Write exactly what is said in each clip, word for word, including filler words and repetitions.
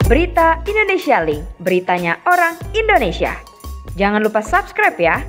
Berita Indonesia Link, beritanya orang Indonesia. Jangan lupa subscribe ya.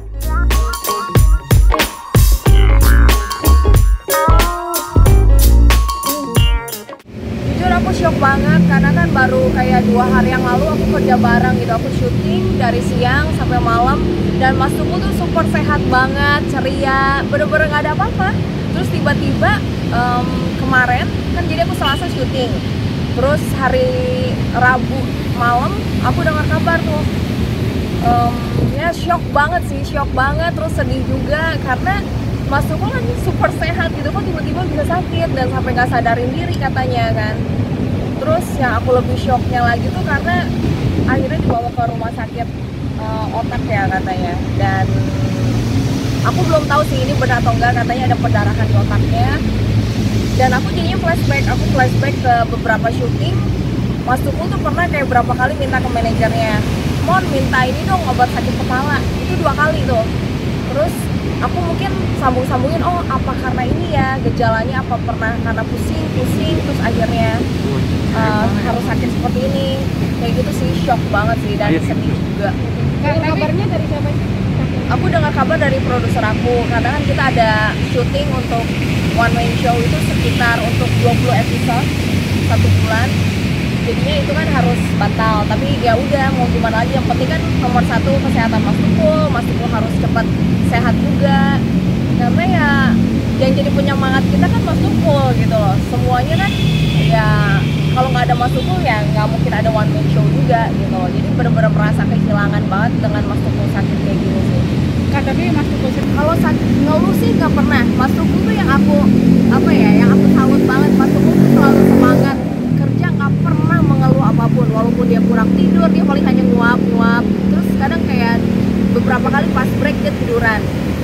Jujur aku shock banget karena kan baru kayak dua hari yang lalu aku kerja bareng gitu. Aku syuting dari siang sampai malam dan Mas Tuku tuh super sehat banget, ceria, bener-bener gak ada apa-apa. Terus tiba-tiba um, kemarin kan jadi aku Selasa syuting, terus hari Rabu malam aku dengar kabar tuh, um, ya shock banget sih, shock banget, terus sedih juga karena Mas Tuku kan super sehat gitu, kok tiba-tiba bisa sakit dan sampai nggak sadarin diri katanya kan. Terus yang aku lebih shocknya lagi tuh karena akhirnya dibawa ke rumah sakit uh, otak ya katanya, dan aku belum tahu sih ini benar atau enggak, katanya ada pendarahan di otaknya. Dan aku jadinya flashback, aku flashback ke beberapa syuting. Mas Tuku tuh pernah kayak berapa kali minta ke manajernya, Mon minta ini dong obat sakit kepala, itu dua kali tuh. Terus aku mungkin sambung-sambungin, oh apa karena ini ya gejalanya, apa pernah karena pusing-pusing terus akhirnya uh, harus sakit seperti ini. Kayak gitu sih, shock banget sih dan sedih juga. Kabarnya dari siapa sih? Aku dengar kabar dari produser aku, karena kan kita ada syuting untuk one man show itu sekitar untuk dua puluh episode satu bulan. Jadinya itu kan harus batal, tapi ya udah mau gimana lagi, yang penting kan nomor satu kesehatan Mas Tuku. Mas Tuku harus cepat sehat juga, karena ya yang jadi penyemangat kita kan Mas Tuku gitu loh. Semuanya kan ya kalau nggak ada Mas Tuku ya nggak mungkin ada one man show juga gitu loh. Jadi benar-benar merasa kehilangan banget dengan Mas Tuku sakit kayak gini sih. Kak, tapi Mas Tuku Kalau sakit ngeluh sih nggak pernah. Mas Tuku tuh yang aku apa ya, yang aku salut banget. Mas Tuku tuh selalu semangat kerja, nggak pernah mengeluh apapun. Walaupun dia kurang tidur, dia paling hanya nguap-nguap. Terus kadang kayak beberapa kali pas break dia tiduran.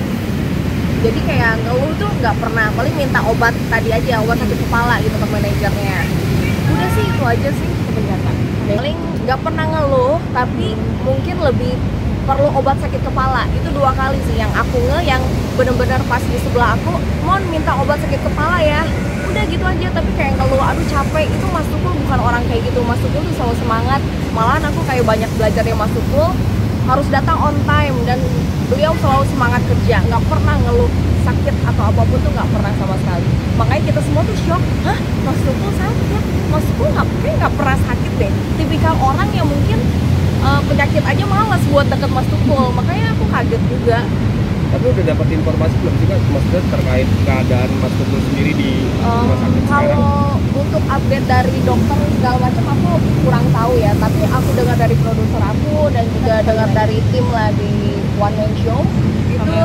Jadi kayak ngeluh tuh nggak pernah. Paling minta obat tadi aja, obat sakit kepala gitu ke manajernya. Udah sih itu aja sih kebanyakan. Paling nggak pernah ngeluh, tapi mungkin lebih perlu obat sakit kepala. Itu dua kali sih yang aku nge, yang bener-bener pas di sebelah aku, Mon minta obat sakit kepala ya, udah gitu aja. Tapi kayak ngeluh aduh capek, itu Mas Tuku bukan orang kayak gitu. Mas Tuku tuh selalu semangat, malahan aku kayak banyak belajar dari Mas Tuku, harus datang on time, dan beliau selalu semangat kerja, nggak pernah ngeluh sakit atau apapun tuh nggak pernah sama sekali. Makanya kita semua tuh shock, hah Mas Tuku sakit? Mas Tuku nggak kayak nggak pernah sakit deh. Tipikal orang yang mungkin Uh, penyakit aja malas buat deket Mas Tuku, makanya aku kaget juga. Tapi udah dapat informasi belum sih Kak, maksudnya terkait keadaan Mas Tuku sendiri di um, rumah sakit sekarang? Kalau untuk update dari dokter segala macam aku kurang tahu ya, tapi aku dengar dari produser aku dan juga dengar dari tim lah di One Man Show itu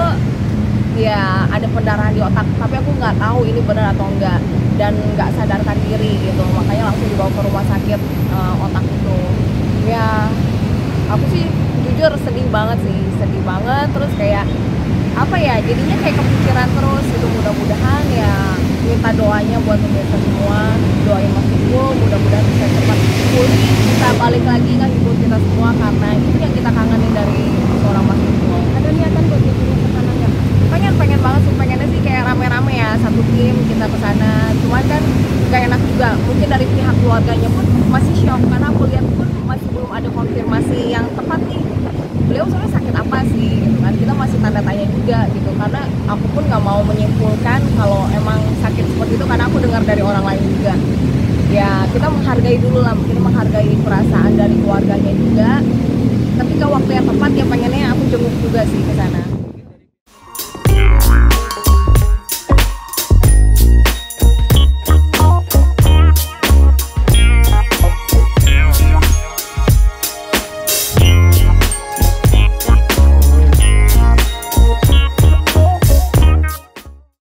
ya ada pendarahan di otak, tapi aku nggak tahu ini benar atau enggak, dan nggak sadarkan diri gitu, makanya langsung dibawa ke rumah sakit uh, otak itu. Ya aku sih jujur sedih banget sih, sedih banget. Terus kayak apa ya, jadinya kayak kepikiran terus gitu. Mudah-mudahan ya minta doanya buat pemirsa semua, doain Mas Tuku mudah-mudahan bisa cepat pulih, bisa balik lagi ngehibur kita semua, karena itu yang kita kangenin dari seorang Mas Tuku. ada niatan buat bikin ke sana nggak? Pengen, pengen banget sih, pengennya sih kayak rame-rame ya, satu tim kita ke sana. Cuman kan gak enak juga, mungkin dari pihak keluarganya pun masih shock, karena aku lihat pun masih belum ada konfirmasi yang tepat nih beliau sebenarnya sakit apa sih gitu kan. Kita masih tanda tanya juga gitu, karena aku pun nggak mau menyimpulkan kalau emang sakit seperti itu, karena aku dengar dari orang lain juga. Ya kita menghargai dulu lah, kita menghargai perasaan dari keluarganya juga. Ketika waktu yang tepat ya pengennya aku jenguk juga sih ke sana.